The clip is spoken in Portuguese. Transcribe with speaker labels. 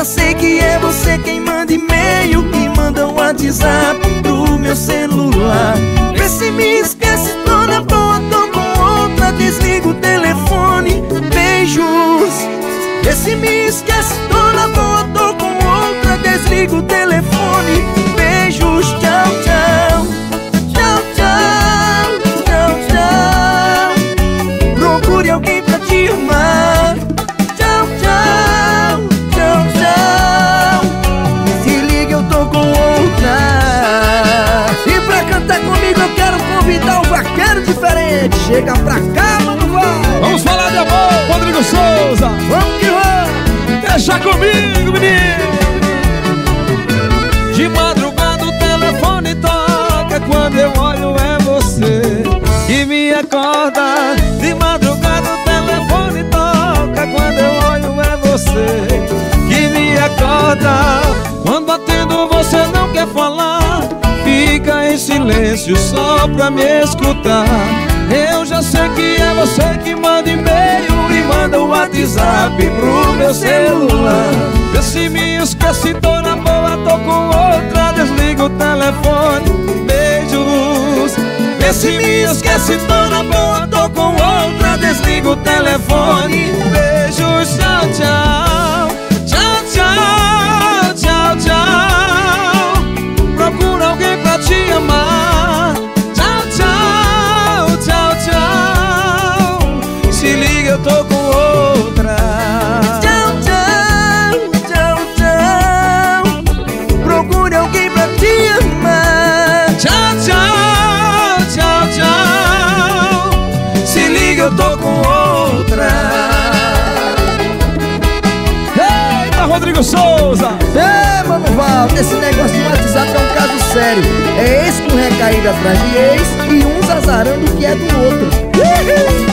Speaker 1: já sei que é você quem manda e-mail e manda um WhatsApp pro meu celular. Vê se me esquece, tô na boa, tô com outra, desliga o telefone. Beijos. Vê se me esquece, tô na boa, tô com outra, desliga o telefone. Beijos, tchau, tchau. Tchau, tchau, tchau, tchau. Procure alguém pra te amar. Tchau, tchau, tchau, tchau. Se liga, eu tô com outra. E pra cantar comigo eu quero convidar o Vaqueiro Diferente. Chega pra cá, mano, vai.
Speaker 2: Vamos falar de amor, Rodrigo Souza.
Speaker 1: Vamos que vamos.
Speaker 2: Deixa comigo, menino. De madrugada o telefone toca, quando eu olho é você que me acorda. De madrugada o telefone toca, quando eu olho é você que me acorda. Quando atendo você não quer falar, fica em silêncio só pra me escutar. Eu já sei que é você que manda e-mail e manda um WhatsApp pro meu celular. Vê se me esquece, tô na boa, tô com outra, desliga o telefone. Beijos. Vê se me esquece, tô na boa, tô com outra, desliga o telefone. Beijos, tchau, tchau. Tchau, tchau, tchau, tchau. Procura alguém pra te amar. Tchau, tchau, tchau, tchau. Se liga, eu tô com outra.
Speaker 1: Tchau, tchau, tchau, tchau. Procure alguém pra te amar.
Speaker 2: Tchau, tchau, tchau, tchau. Se liga, eu tô com outra. Eita, Rodrigo Souza.
Speaker 1: É, mano, Val, esse negócio de WhatsApp é um caso sério. É ex com recaída atrás de ex e uns azarando o que é do outro.